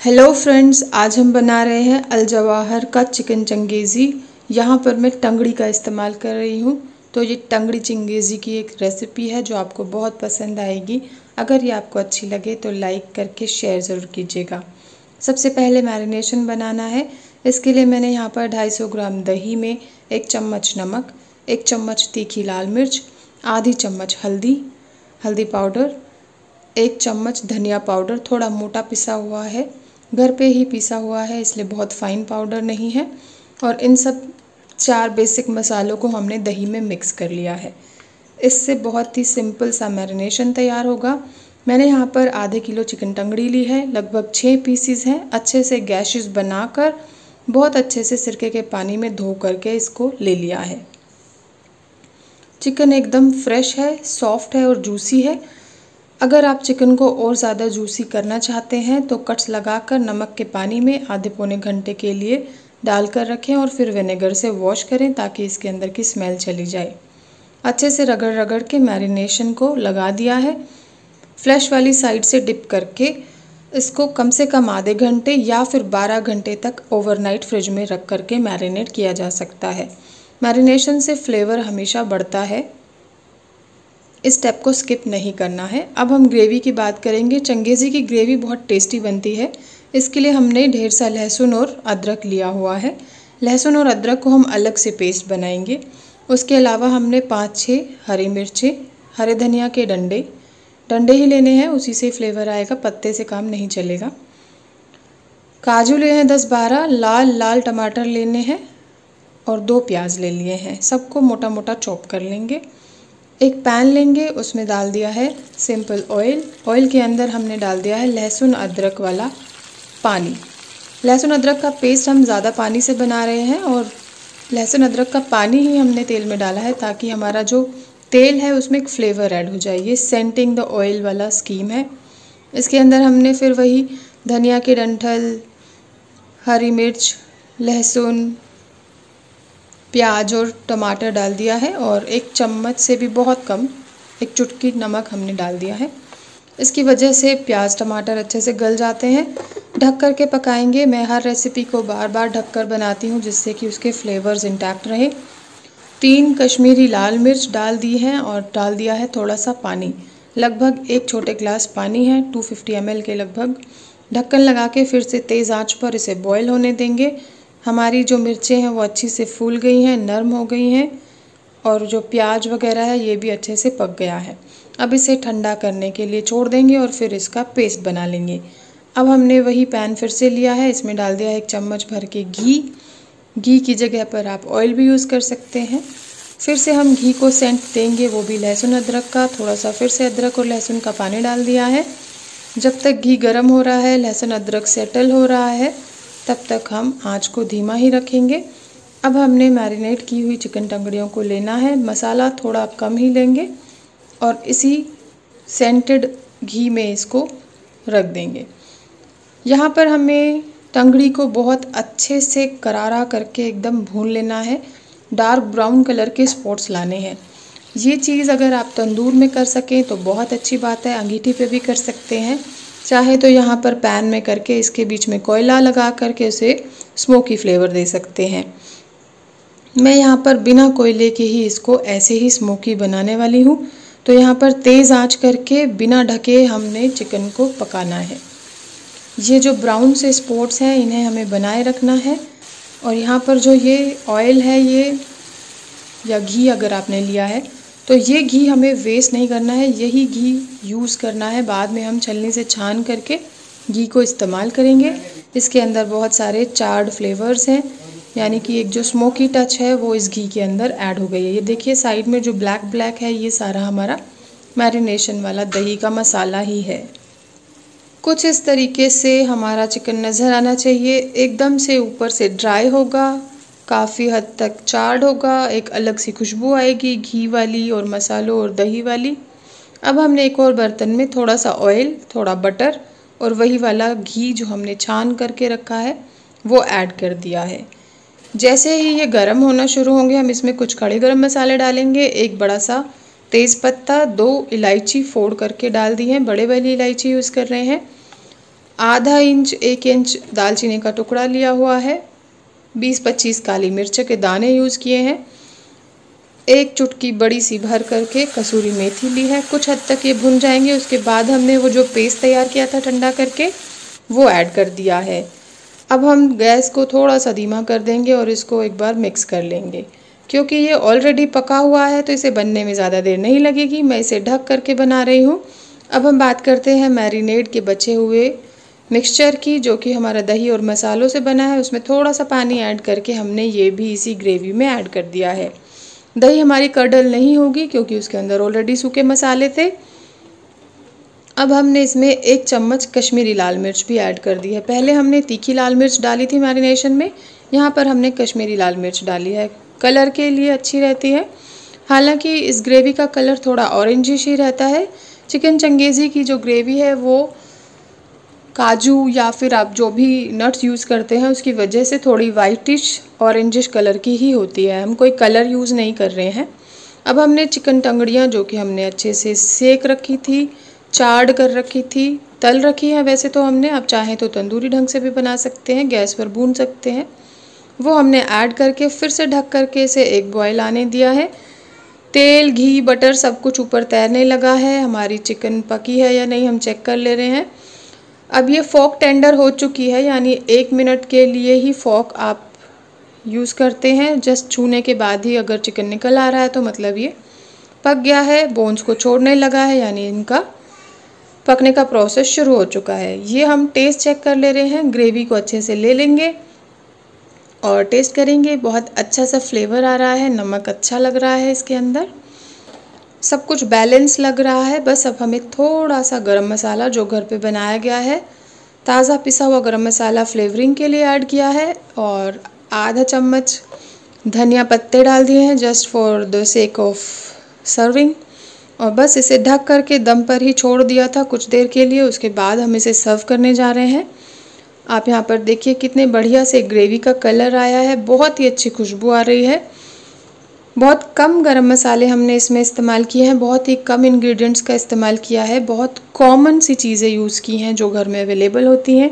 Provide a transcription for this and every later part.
Hello friends, आज हम बना रहे हैं अल जवाहर का चिकन चंगेज़ी। यहाँ पर मैं टंगड़ी का इस्तेमाल कर रही हूँ। तो ये टंगड़ी चंगेज़ी की एक रेसिपी है जो आपको बहुत पसंद आएगी। अगर ये आपको अच्छी लगे तो लाइक करके शेयर ज़रूर कीजिएगा। सबसे पहले मैरिनेशन बनाना है। इसके लिए मैंने यहाँ पर 250 ग्राम दही में 1 चम्मच नमक, 1 चम्मच तीखी लाल मिर्च, आधी चम्मच हल्दी पाउडर, 1 चम्मच धनिया पाउडर, थोड़ा मोटा पिसा हुआ है, घर पे ही पिसा हुआ है इसलिए बहुत फाइन पाउडर नहीं है। और इन सब 4 बेसिक मसालों को हमने दही में मिक्स कर लिया है। इससे बहुत ही सिंपल सा मैरिनेशन तैयार होगा। मैंने यहाँ पर आधे किलो चिकन टंगड़ी ली है, लगभग 6 पीसीज हैं। अच्छे से गैशेस बनाकर बहुत अच्छे से सिरके के पानी में धो करके इसको ले लिया है। चिकन एकदम फ्रेश है, सॉफ्ट है और जूसी है। अगर आप चिकन को और ज़्यादा जूसी करना चाहते हैं तो कट्स लगाकर नमक के पानी में आधे पौने घंटे के लिए डालकर रखें और फिर विनेगर से वॉश करें ताकि इसके अंदर की स्मेल चली जाए। अच्छे से रगड़ रगड़ के मैरिनेशन को लगा दिया है। फ्लैश वाली साइड से डिप करके इसको कम से कम आधे घंटे या फिर 12 घंटे तक ओवरनाइट फ्रिज में रख करके मैरिनेट किया जा सकता है। मैरिनेशन से फ्लेवर हमेशा बढ़ता है। इस स्टेप को स्किप नहीं करना है। अब हम ग्रेवी की बात करेंगे। चंगेज़ी की ग्रेवी बहुत टेस्टी बनती है। इसके लिए हमने ढेर सा लहसुन और अदरक लिया हुआ है। लहसुन और अदरक को हम अलग से पेस्ट बनाएंगे। उसके अलावा हमने 5-6 हरी मिर्चें, हरे धनिया के डंडे ही लेने हैं, उसी से फ्लेवर आएगा, पत्ते से काम नहीं चलेगा। काजू लिए हैं 10-12, लाल टमाटर लेने हैं और 2 प्याज ले लिए हैं। सबको मोटा मोटा चॉप कर लेंगे। एक पैन लेंगे, उसमें डाल दिया है सिंपल ऑयल के अंदर हमने डाल दिया है लहसुन अदरक वाला पानी। लहसुन अदरक का पेस्ट हम ज़्यादा पानी से बना रहे हैं और लहसुन अदरक का पानी ही हमने तेल में डाला है ताकि हमारा जो तेल है उसमें एक फ्लेवर ऐड हो जाए। ये सेंटिंग द ऑयल वाला स्कीम है। इसके अंदर हमने फिर वही धनिया के डंठल, हरी मिर्च, लहसुन, प्याज और टमाटर डाल दिया है और 1 चम्मच से भी बहुत कम, 1 चुटकी नमक हमने डाल दिया है। इसकी वजह से प्याज टमाटर अच्छे से गल जाते हैं। ढक कर के पकाएंगे। मैं हर रेसिपी को बार बार ढक कर बनाती हूँ जिससे कि उसके फ्लेवर्स इंटैक्ट रहे। 3 कश्मीरी लाल मिर्च डाल दी हैं और डाल दिया है थोड़ा सा पानी, लगभग 1 छोटे ग्लास पानी है, 250 ml के लगभग। ढक्कन लगा के फिर से तेज़ आंच पर इसे बॉयल होने देंगे। हमारी जो मिर्चें हैं वो अच्छी से फूल गई हैं, नरम हो गई हैं और जो प्याज वगैरह है ये भी अच्छे से पक गया है। अब इसे ठंडा करने के लिए छोड़ देंगे और फिर इसका पेस्ट बना लेंगे। अब हमने वही पैन फिर से लिया है, इसमें डाल दिया है 1 चम्मच भर के घी की जगह पर आप ऑयल भी यूज़ कर सकते हैं। फिर से हम घी को सेंट देंगे, वो भी लहसुन अदरक का। थोड़ा सा फिर से अदरक और लहसुन का पानी डाल दिया है। जब तक घी गर्म हो रहा है, लहसुन अदरक सेटल हो रहा है, तब तक हम आंच को धीमा ही रखेंगे। अब हमने मैरिनेट की हुई चिकन टंगड़ियों को लेना है। मसाला थोड़ा कम ही लेंगे और इसी सेंटेड घी में इसको रख देंगे। यहाँ पर हमें टंगड़ी को बहुत अच्छे से करारा करके एकदम भून लेना है। डार्क ब्राउन कलर के स्पॉट्स लाने हैं। ये चीज़ अगर आप तंदूर में कर सकें तो बहुत अच्छी बात है, अंगीठी पे भी कर सकते हैं। चाहे तो यहाँ पर पैन में करके इसके बीच में कोयला लगा करके उसे स्मोकी फ्लेवर दे सकते हैं। मैं यहाँ पर बिना कोयले के ही इसको ऐसे ही स्मोकी बनाने वाली हूँ। तो यहाँ पर तेज़ आंच करके बिना ढके हमने चिकन को पकाना है। ये जो ब्राउन से स्पॉट्स हैं इन्हें हमें बनाए रखना है। और यहाँ पर जो ये ऑयल है ये या घी अगर आपने लिया है तो ये घी हमें वेस्ट नहीं करना है, यही घी यूज़ करना है। बाद में हम छलनी से छान करके घी को इस्तेमाल करेंगे। इसके अंदर बहुत सारे चार्ड फ्लेवर्स हैं, यानी कि एक जो स्मोकी टच है वो इस घी के अंदर ऐड हो गई है। ये देखिए साइड में जो ब्लैक है ये सारा हमारा मैरिनेशन वाला दही का मसाला ही है। कुछ इस तरीके से हमारा चिकन नज़र आना चाहिए। एकदम से ऊपर से ड्राई होगा, काफ़ी हद तक चार्ड होगा, एक अलग सी खुशबू आएगी घी वाली और मसालों और दही वाली। अब हमने एक और बर्तन में थोड़ा सा ऑयल, थोड़ा बटर और वही वाला घी जो हमने छान करके रखा है वो ऐड कर दिया है। जैसे ही ये गर्म होना शुरू होंगे हम इसमें कुछ खड़े गरम मसाले डालेंगे। 1 बड़ा सा तेज़पत्ता, 2 इलायची फोड़ करके डाल दी हैं, बड़े वाली इलायची यूज़ कर रहे हैं। आधा इंच 1 इंच दालचीनी का टुकड़ा लिया हुआ है, 20-25 काली मिर्च के दाने यूज़ किए हैं, 1 चुटकी बड़ी सी भर करके कसूरी मेथी ली है। कुछ हद तक ये भुन जाएंगे, उसके बाद हमने वो जो पेस्ट तैयार किया था ठंडा करके वो ऐड कर दिया है। अब हम गैस को थोड़ा सा धीमा कर देंगे और इसको एक बार मिक्स कर लेंगे। क्योंकि ये ऑलरेडी पका हुआ है तो इसे बनने में ज़्यादा देर नहीं लगेगी, मैं इसे ढक करके बना रही हूँ। अब हम बात करते हैं मैरिनेड के बचे हुए मिक्सचर की, जो कि हमारा दही और मसालों से बना है। उसमें थोड़ा सा पानी ऐड करके हमने ये भी इसी ग्रेवी में ऐड कर दिया है। दही हमारी कडल नहीं होगी क्योंकि उसके अंदर ऑलरेडी सूखे मसाले थे। अब हमने इसमें 1 चम्मच कश्मीरी लाल मिर्च भी ऐड कर दी है। पहले हमने तीखी लाल मिर्च डाली थी मैरिनेशन में, यहाँ पर हमने कश्मीरी लाल मिर्च डाली है, कलर के लिए अच्छी रहती है। हालांकि इस ग्रेवी का कलर थोड़ा ऑरेंजिश ही रहता है। चिकन चंगेज़ी की जो ग्रेवी है वो काजू या फिर आप जो भी नट्स यूज़ करते हैं उसकी वजह से थोड़ी वाइटिश ऑरेंजिश कलर की ही होती है, हम कोई कलर यूज़ नहीं कर रहे हैं। अब हमने चिकन टंगड़ियाँ जो कि हमने अच्छे से सेक रखी थी, चार्ड कर रखी थी, तल रखी है वैसे तो हमने, आप चाहें तो तंदूरी ढंग से भी बना सकते हैं, गैस पर भून सकते हैं। वो हमने ऐड करके फिर से ढक करके इसे एक बॉयल आने दिया है। तेल, घी, बटर सब कुछ ऊपर तैरने लगा है। हमारी चिकन पकी है या नहीं हम चेक कर ले रहे हैं। अब ये फोक टेंडर हो चुकी है, यानी 1 मिनट के लिए ही फोक आप यूज़ करते हैं। जस्ट छूने के बाद ही अगर चिकन निकल आ रहा है तो मतलब ये पक गया है, बोन्स को छोड़ने लगा है, यानी इनका पकने का प्रोसेस शुरू हो चुका है। ये हम टेस्ट चेक कर ले रहे हैं, ग्रेवी को अच्छे से ले लेंगे और टेस्ट करेंगे। बहुत अच्छा सा फ्लेवर आ रहा है, नमक अच्छा लग रहा है इसके अंदर, सब कुछ बैलेंस लग रहा है। बस अब हमें थोड़ा सा गरम मसाला जो घर पे बनाया गया है, ताज़ा पिसा हुआ गरम मसाला फ्लेवरिंग के लिए ऐड किया है, और आधा चम्मच धनिया पत्ते डाल दिए हैं just for the sake of serving. और बस इसे ढक करके दम पर ही छोड़ दिया था कुछ देर के लिए। उसके बाद हम इसे सर्व करने जा रहे हैं। आप यहाँ पर देखिए कितने बढ़िया से ग्रेवी का कलर आया है, बहुत ही अच्छी खुशबू आ रही है। बहुत कम गरम मसाले हमने इसमें इस्तेमाल किए हैं, बहुत ही कम इंग्रेडिएंट्स का इस्तेमाल किया है, बहुत कॉमन सी चीज़ें यूज़ की हैं जो घर में अवेलेबल होती हैं।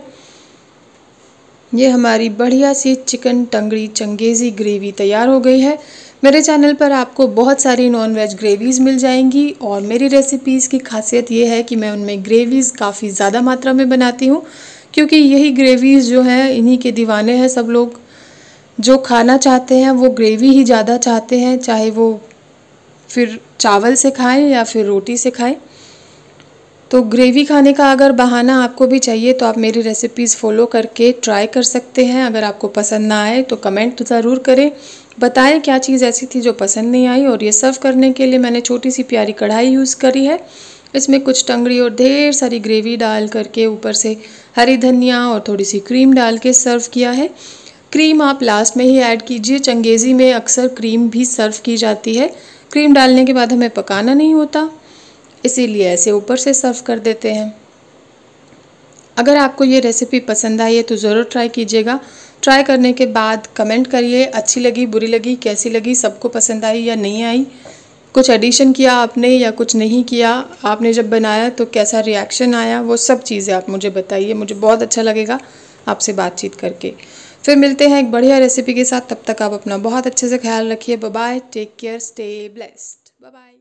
ये हमारी बढ़िया सी चिकन टंगड़ी चंगेज़ी ग्रेवी तैयार हो गई है। मेरे चैनल पर आपको बहुत सारी नॉन वेज ग्रेवीज़ मिल जाएंगी, और मेरी रेसिपीज़ की खासियत ये है कि मैं उनमें ग्रेवीज़ काफ़ी ज़्यादा मात्रा में बनाती हूँ, क्योंकि यही ग्रेवीज़ जो हैं इन्हीं के दीवाने हैं सब लोग। जो खाना चाहते हैं वो ग्रेवी ही ज़्यादा चाहते हैं, चाहे वो फिर चावल से खाएं या फिर रोटी से खाएं। तो ग्रेवी खाने का अगर बहाना आपको भी चाहिए तो आप मेरी रेसिपीज़ फॉलो करके ट्राई कर सकते हैं। अगर आपको पसंद ना आए तो कमेंट ज़रूर करें, बताएं क्या चीज़ ऐसी थी जो पसंद नहीं आई। और ये सर्व करने के लिए मैंने छोटी सी प्यारी कढ़ाई यूज़ करी है, इसमें कुछ टंगड़ी और ढेर सारी ग्रेवी डाल करके ऊपर से हरी धनिया और थोड़ी सी क्रीम डाल के सर्व किया है। क्रीम आप लास्ट में ही ऐड कीजिए, चंगेज़ी में अक्सर क्रीम भी सर्व की जाती है। क्रीम डालने के बाद हमें पकाना नहीं होता, इसीलिए ऐसे ऊपर से सर्व कर देते हैं। अगर आपको ये रेसिपी पसंद आई है तो ज़रूर ट्राई कीजिएगा। ट्राई करने के बाद कमेंट करिए, अच्छी लगी, बुरी लगी, कैसी लगी, सबको पसंद आई या नहीं आई, कुछ एडिशन किया आपने या कुछ नहीं किया, आपने जब बनाया तो कैसा रिएक्शन आया, वो सब चीज़ें आप मुझे बताइए। मुझे बहुत अच्छा लगेगा आपसे बातचीत करके। फिर मिलते हैं एक बढ़िया रेसिपी के साथ, तब तक आप अपना बहुत अच्छे से ख्याल रखिए। Bye bye, take care, stay blessed, bye bye.